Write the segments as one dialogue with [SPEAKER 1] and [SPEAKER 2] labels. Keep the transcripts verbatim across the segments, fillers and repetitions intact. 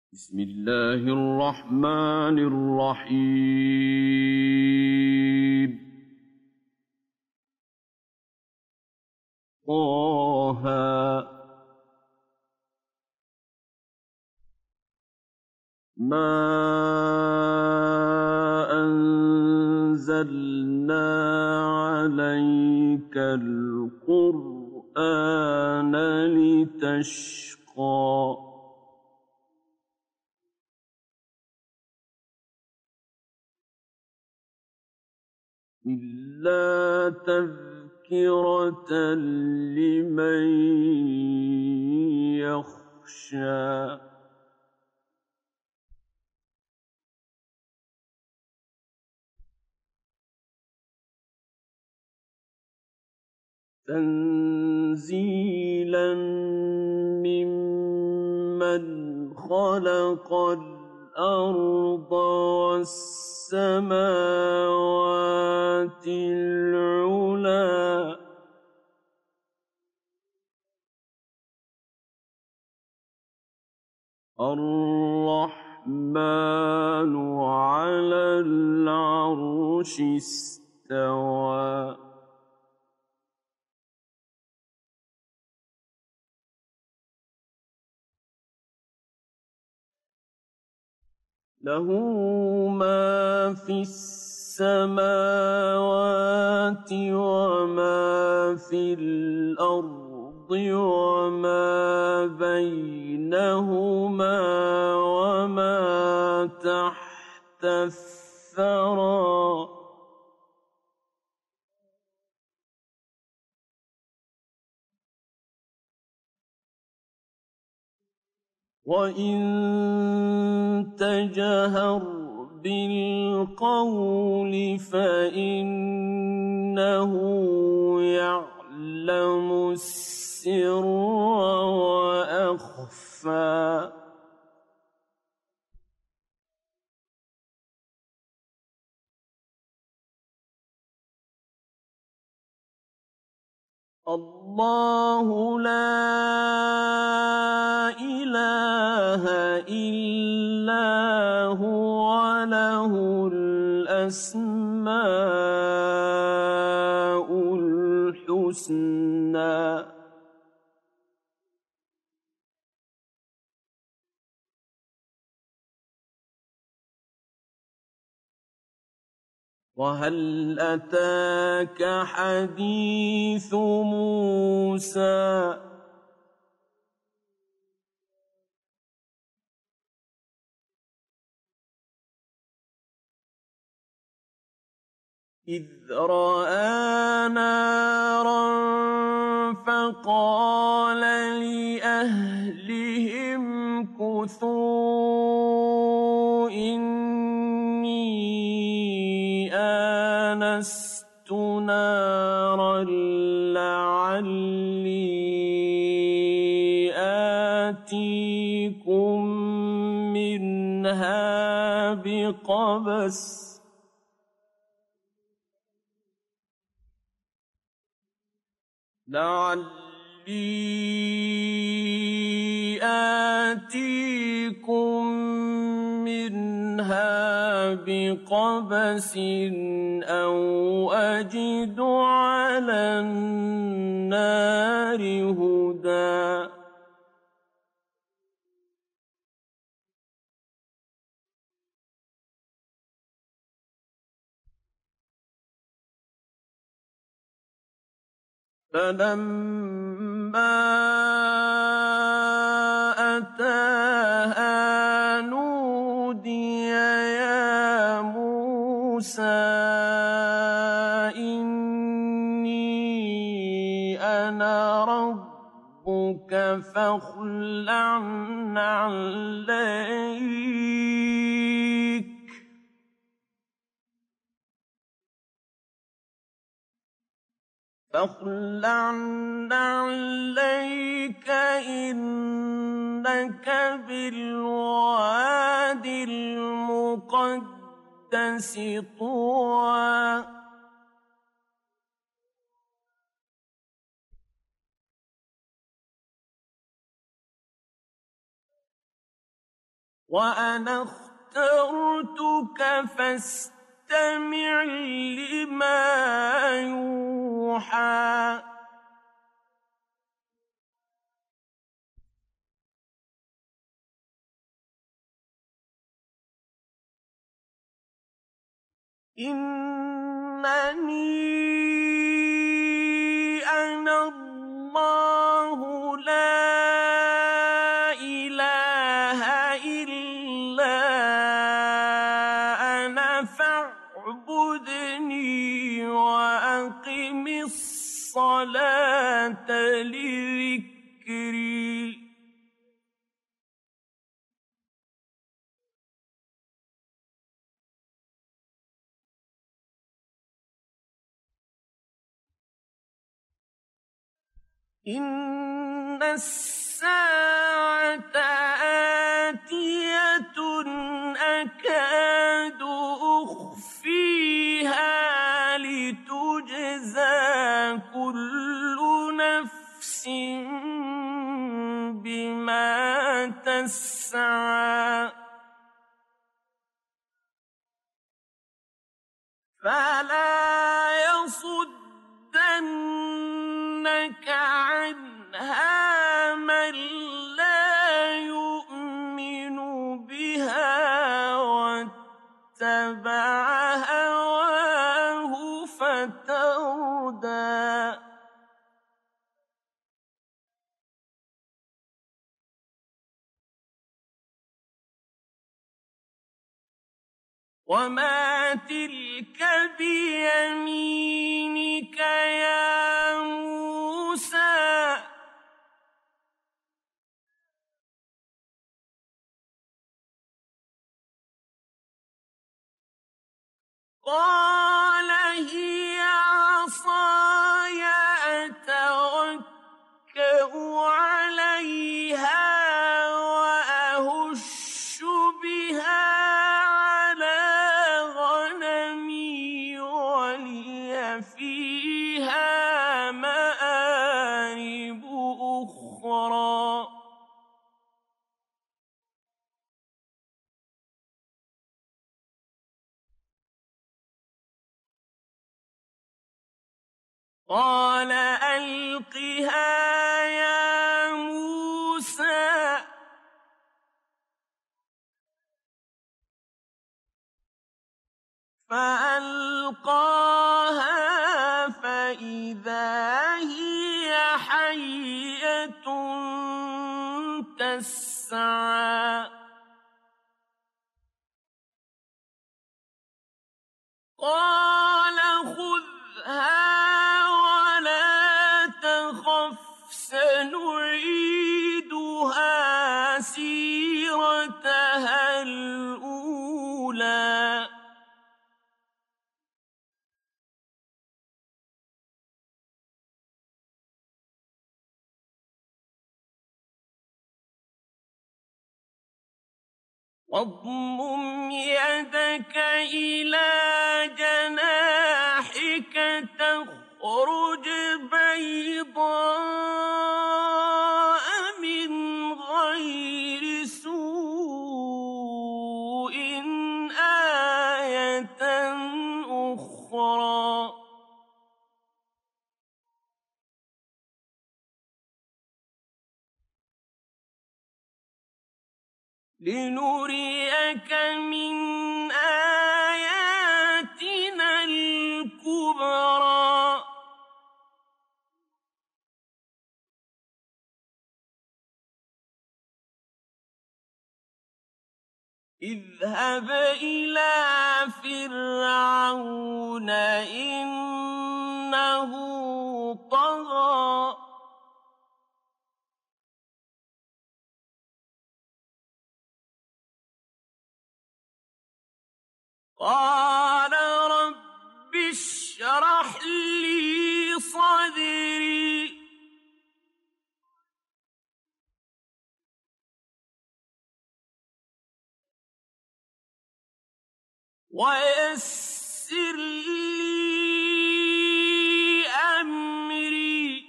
[SPEAKER 1] بسم الله الرحمن الرحيم طه ما أنزلنا عليك القرآن لتشقى إلا تذكرة لمن يخشى تنزيلا ممن خلق الأرض والسماوات العلى الرحمن على العرش استوى له ما في السماوات وما في الأرض وما بينهما وما تحت الثرى وإن تجهر بالقول فإنه يعلم السر وأخفى الله لا إله إلا هو له الأسماء الحسنى وهل أتاك حديث موسى إذ رأى نارا فقال لأهلهم كثوا إني آنست نارا لعلي آتيكم منها بقبس لعلي آتيكم منها بقبس أو أجد على النار هدى فلما أتاها نودي يا موسى إني أنا ربك فاخلع نعليك فاخلع نعليك إنك بالواد المقدس طوى وأنا اخترتك فاستمع لما يوحى إنني أنا الله لا إله إلا أنا فاعبدني وأقم الصلاة لذكري إن الساعة آتية أكاد أخفيها لتجزى كل نفس بما تسعى فلا يصدنك عنها من لا يؤمن بها واتبع هواه فتردى وما تلك بيمينك يا موسى قال هي عصاي أتوكأ عليها وأهش بها على غنمي ولي فيها مآرب أخرى قال ألقها يا موسى فألقاها فإذا هي حية تسعى قال خذها سنعيدها سيرتها الأولى واضمم يدك إلى جناحك تخرج بيضاء من غير سوء آية أخرى لنريك من آياتنا الكبرى اذهب إلى فرعون إنه طغى قال رب اشرح لي صدري ويسر لي أمري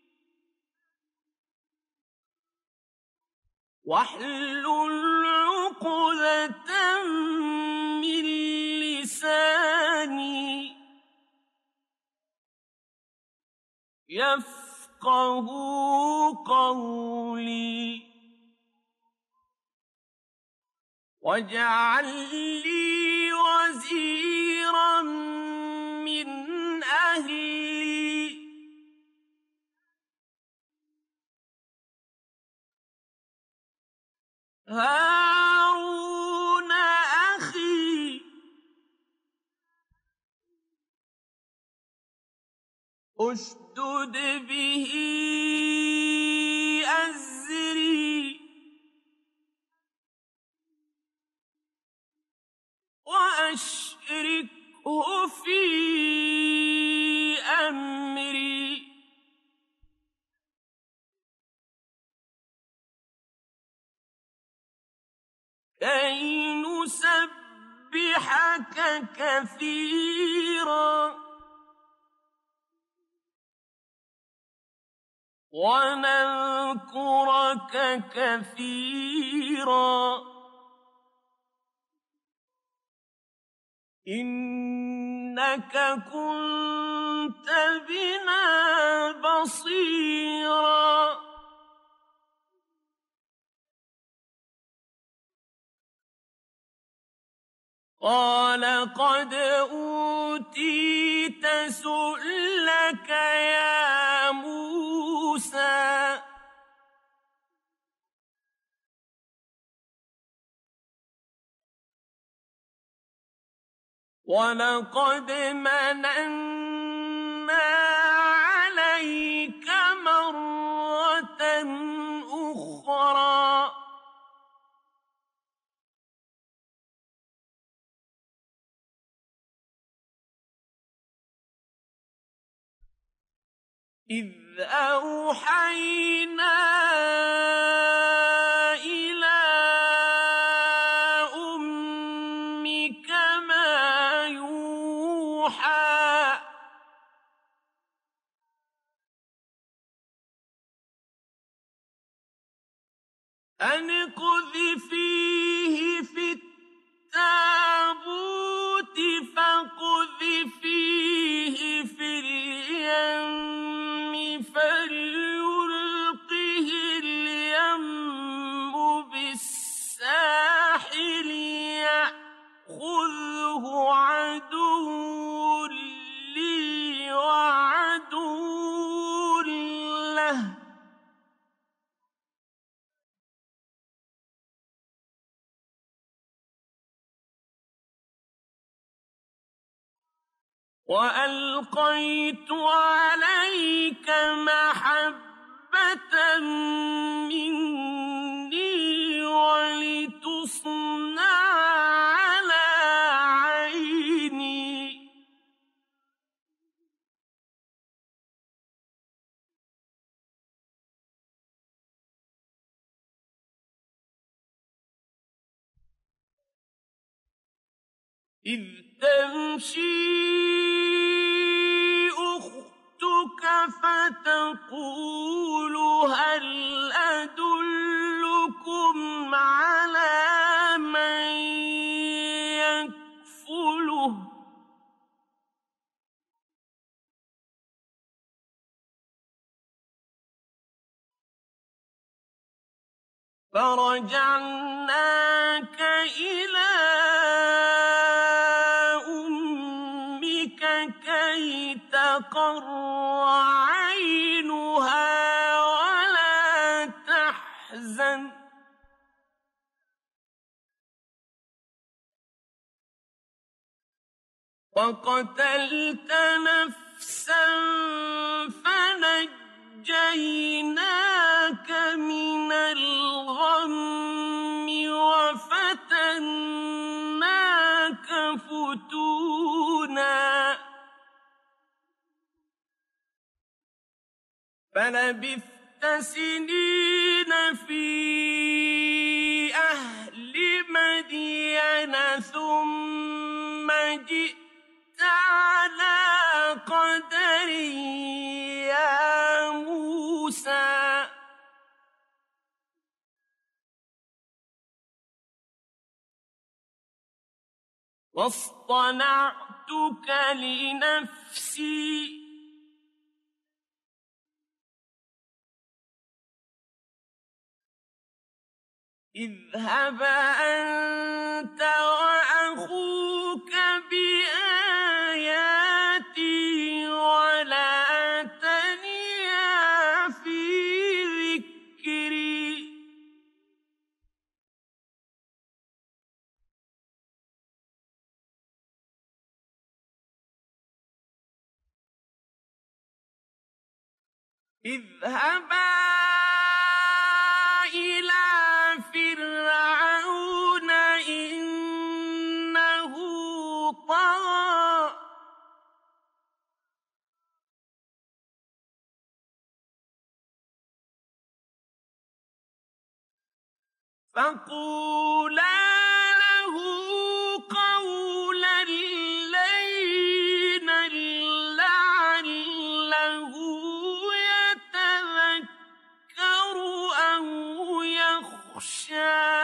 [SPEAKER 1] واحلل يفقهوا قولي واجعل لي وزيرا من أهلي هارون أخي اشدد به أزري وأشركه في أمري كي نسبحك كثيرا ونذكرك كثيرا إنك كنت بنا بصيرا قال قد أوتيت سؤلك يا موسى ولقد مننا عليك مرة أخرى إذ أوحينا إلى أمك ما يوحى أن اقذفيه في التابوت فاقذفيه في اليم فليلقه اليم بالساحل يأخذه عدو لي وعدو له وألقيت عليك محبة مني ولتصنع على عيني إذ تمشي أختك فتقول هل أدلكم على من يكفله فرجعناك إلى أمك كي تقر عينها ولا تحزن وقتلت نفسا فنجيناك من الغم وفتناك فتونا فلبثت سنين في أهل مدين ثم جئت على قدر يا موسى واصطنعتك لنفسي اذهب أنت وأخوك بآياتي ولا تنيا في ذكري اذهبا إلى فرعون إنه طغى فقولا له قولا لينا لعله يتذكر أو يخشى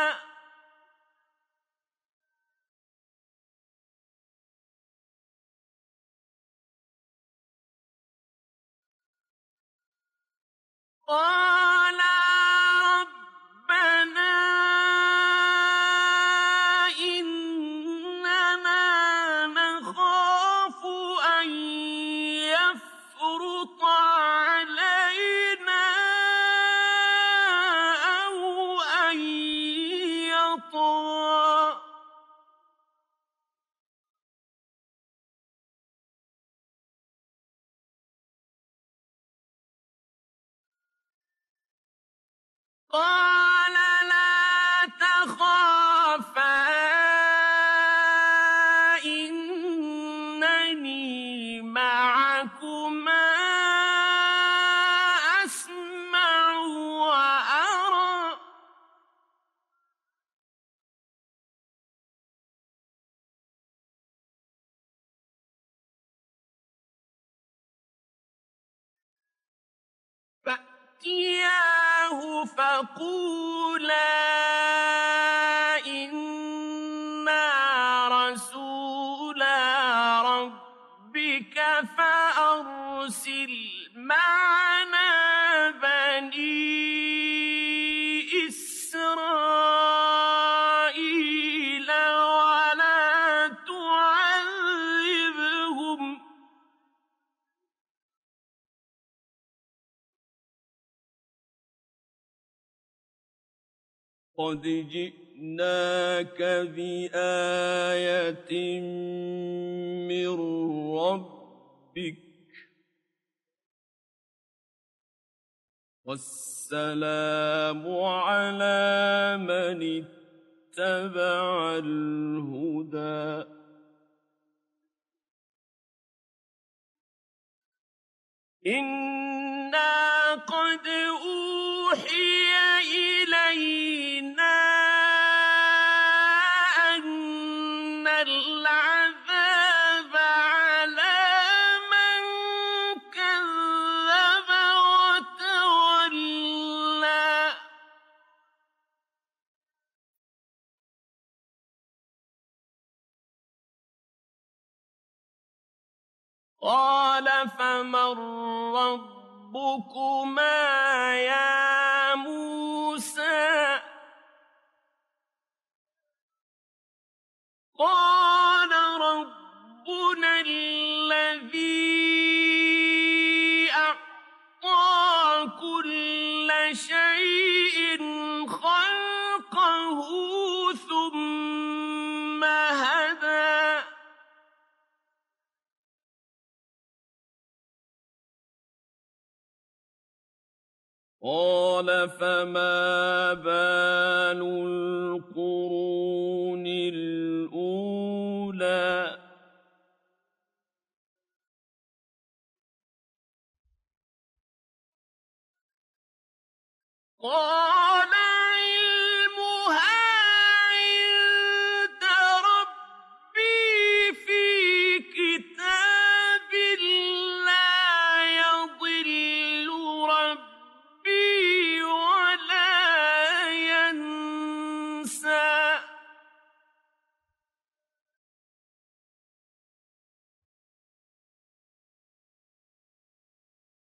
[SPEAKER 1] قال ربنا إننا نخاف أن يفرط علينا أو أن يطغى قال لا تخافا إنني معكما أسمع وأرى فأتياه فقولا إنا رسولا ربك فأرسل معنا بني إسرائيل ولا تعذبهم قد جئناك بآية من ربك والسلام على من اتبع الهدى إنا قد أوحي إلينا أن العذاب على من كذب وتولى قال فمن ربكما يا موسى قال ربنا الذي أعطى كل شيء خلقه ثم هدى قال فما بال القرون الأولى قال علمها عند ربي في كتاب لا يضل ربي ولا ينسى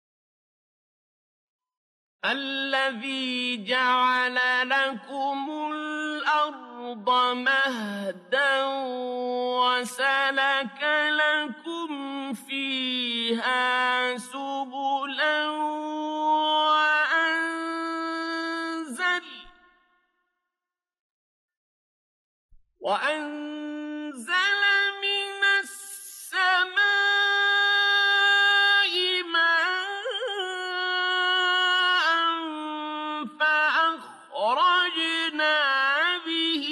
[SPEAKER 1] الذي جعل لكم الأرض مهدا وسلك لكم فيها سبلا وأنزل وأنزل من السماء ماء فأخرجنا به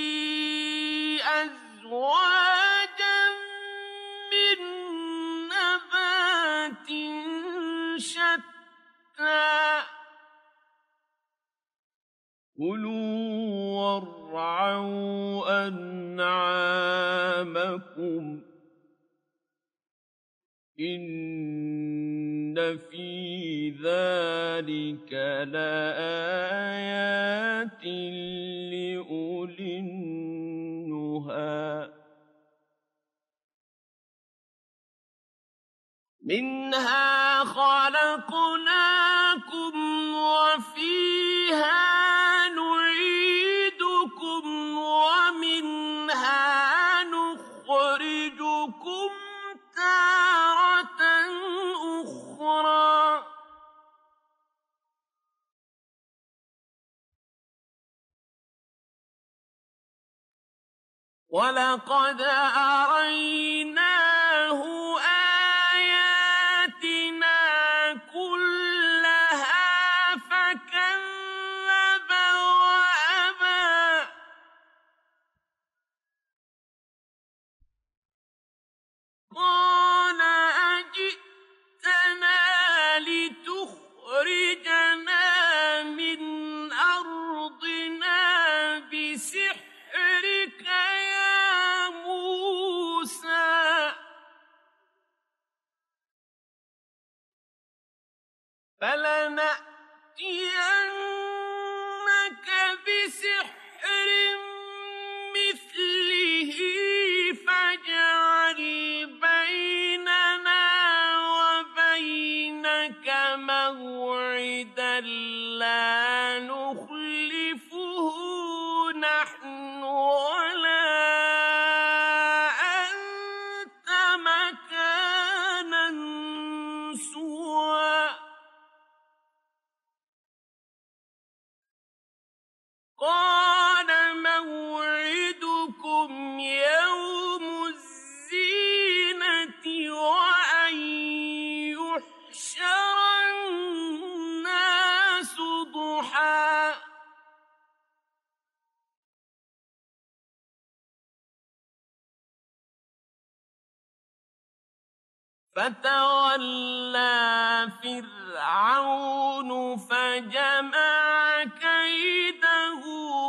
[SPEAKER 1] أزواجا من نبات شتى كلوا وارعوا أنعامكم إن في ذلك لآيات لأولي النهى منها خلقناكم وفيها نعيدكم ومنها نخرجكم تارة أخرى ولقد أريناه آياتنا كلها فكذب وأبى قال أجئتنا لتخرجنا من أرضنا بسحرك يا موسى فلنأتينك بسحر مثله فاجعل بيننا وبينك موعدا لا نخلفه نحن ولا أنت مكانا سوى قال موعدكم يوم الزينة وأن يحشر الناس ضحى فتولى فرعون فجمع كيده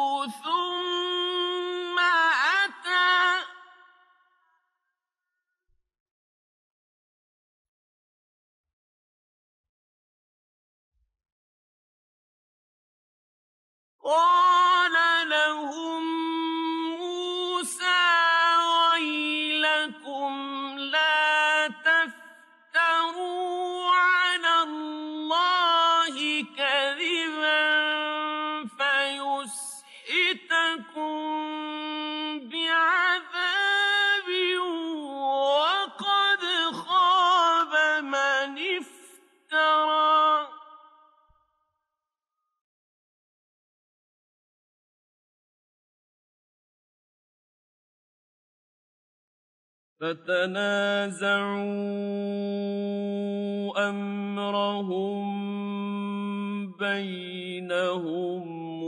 [SPEAKER 1] ثم أتى قال لهم موسى ويلكم لا تفتروا على الله كذبا فيسحتكم بعذاب وقد خاب من افترى فتنازعوا أمرهم بينهم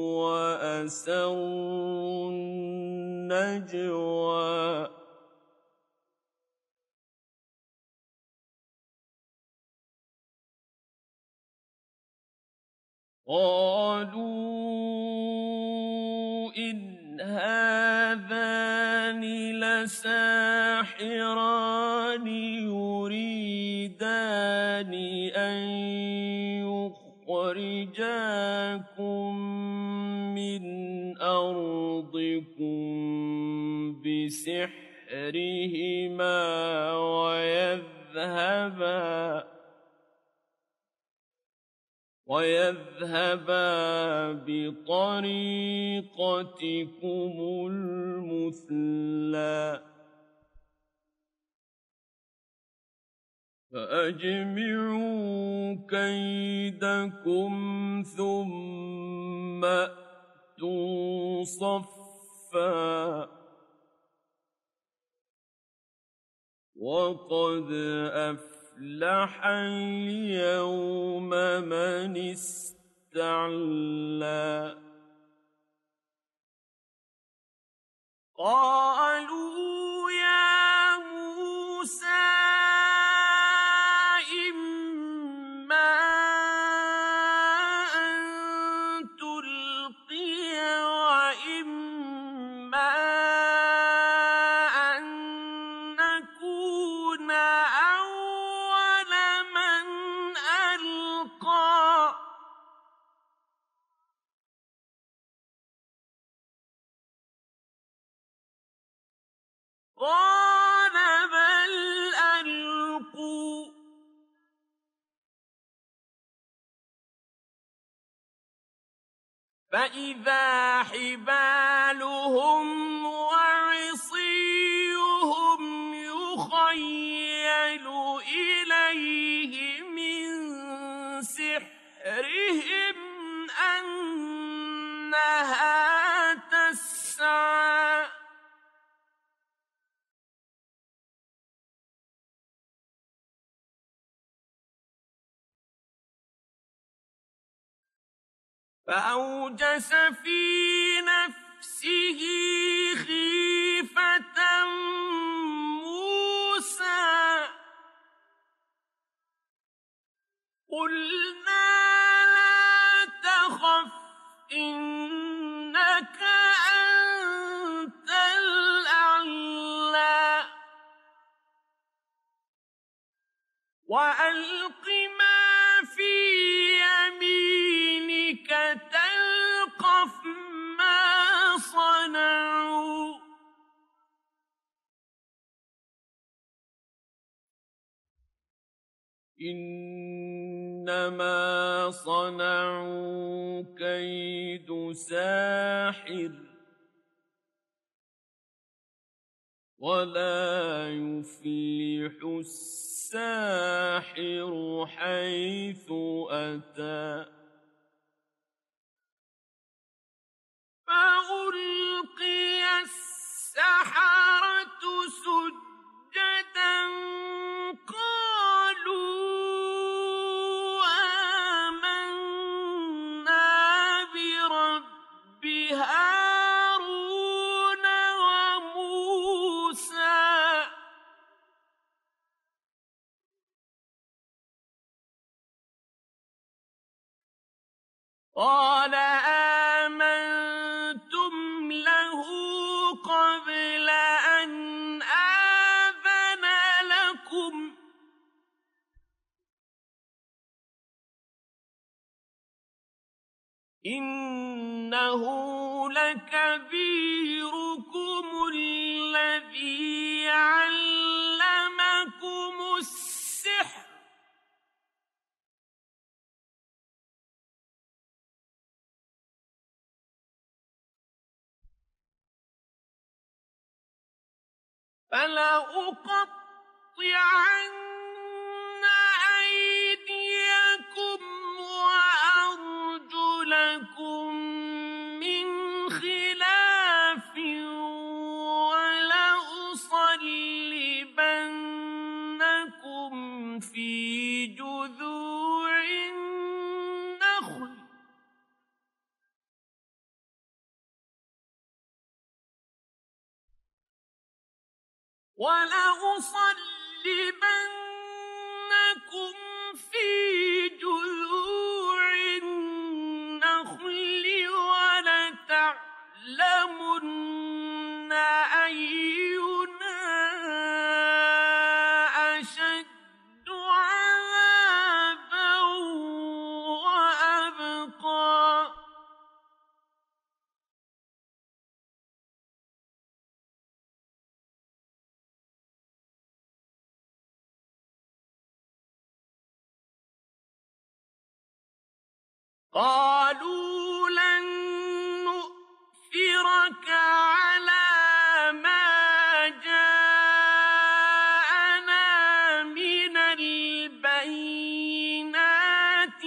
[SPEAKER 1] وأسروا النجوى قالوا إن هذان لساحران يريدان أن يخرجاكم من أرضكم بسحرهما ويذهبا ويذهبا بطريقتكم المثلى فأجمعوا كيدكم ثم أتوا صفا وقد أفلح اليوم من استعلى قالوا يا موسى إما أن تلقي وإما أن نكون أول من ألقى قال بل ألقوا فإذا حبالهم وعصيهم يخيل إليه من سحرهم أنها تسعى فأوجس في نفسه خيفة موسى قلنا لا تخف إنك أنت الأعلى وألق ما في يمينك تلقف ما صنعوا إنما صنعوا كيد ساحر ولا يفلح الساحر حيث أتى فألقي السحرة سجدا قالوا آمنا برب هارون وموسى قال آمنتم له قبل أن آذن لكم إنه لكبيركم الذي علمكم السحر فلأقطعن أيديكم وأرجلكم من خلاف ولأصلبنكم في جذوع النخل ولأصلبنكم في جذوع النخل ولتعلمن أينا أشد عذابا وأبقى قالوا لن نؤثرك على ما جاءنا من البينات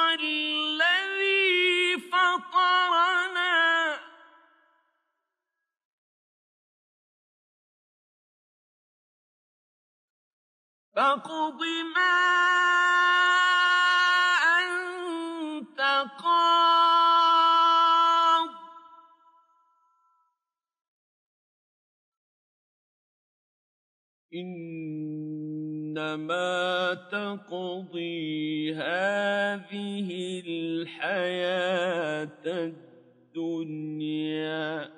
[SPEAKER 1] والذي فطرنا فاقض ما أنت قاض إنما تقضي هذه الحياة الدنيا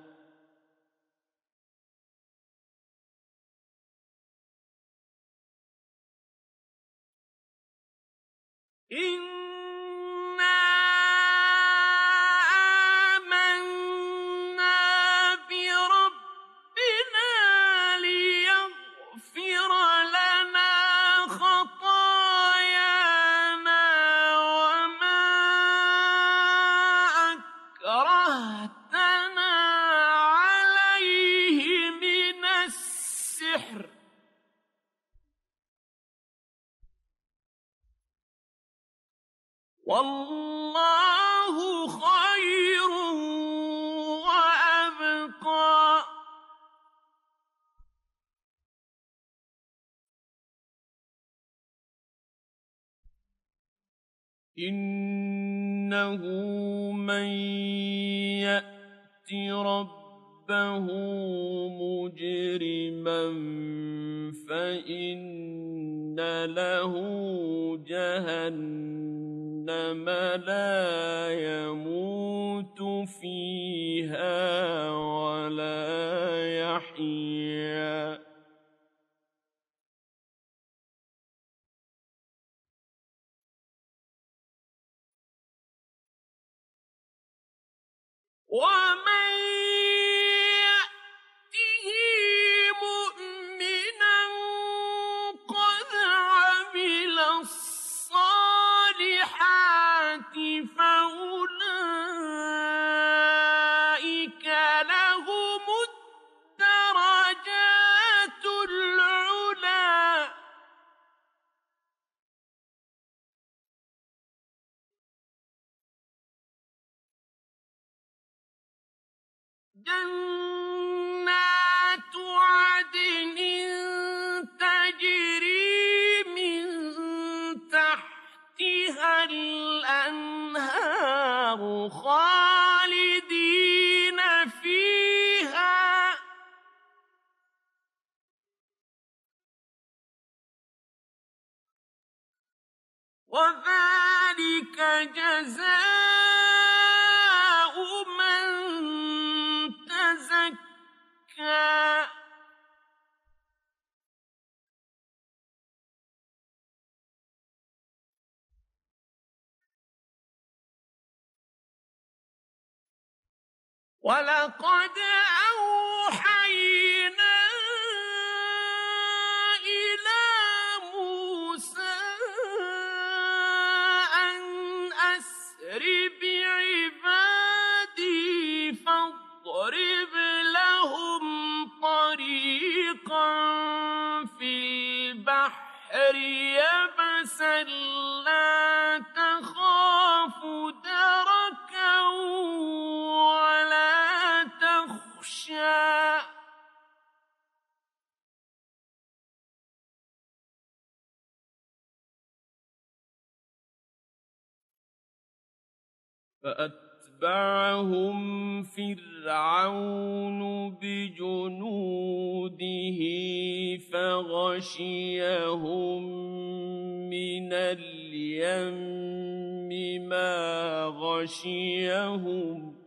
[SPEAKER 1] إنا آمنا بربنا ليغفر لنا خطايانا وما أكرهتنا عليه من السحر والله خير وأبقى إنه من يأت ربه مجرما فإن له جهنم لا يموت فيها ولا يحيا ومن يأته مؤمنا قد عمل الصالحات فأولئك لهم الدرجات العلى جنات عدن تجري من تحتها الأنهار خالدين فيها وذلك جزاء من تزكى ولقد أوحينا إلى موسى أن أسر بعبادي فاضرب لهم طريقا في البحر يبسا لا تخاف دركا ولا تخشى فأتبعهم فرعون بجنوده فغشيهم من اليم ما غشيهم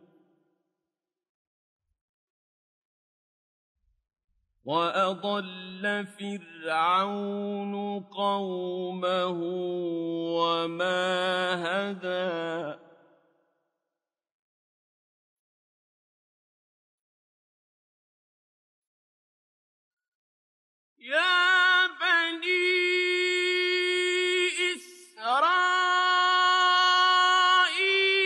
[SPEAKER 1] وأضل فرعون قومه وما هدى يا بني إسرائيل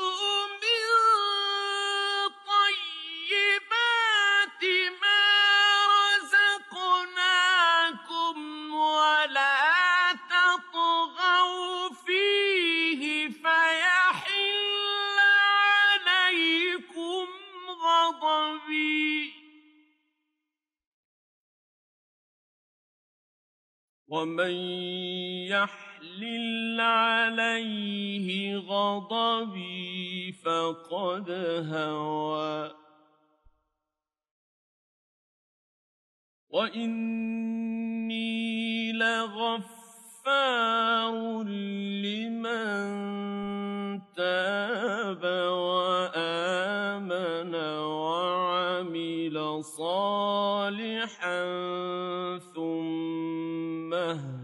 [SPEAKER 1] مِن طَيِّبَاتِ مَا رَزَقْنَاكُمْ وَلَا تَطْغَوْا فِيهِ فَيَحِلَّ عَلَيْكُمْ غَضَبِي ۖ وَمَن يَحْلِلْ عَلَيْهِ غَضَبِي فَقَدْ هَوَىٰ وَإِنِّي لَغَفَّارٌ لِّمَن تَابَ وَآمَنَ وَعَمِلَ صَالِحًا ثُمَّ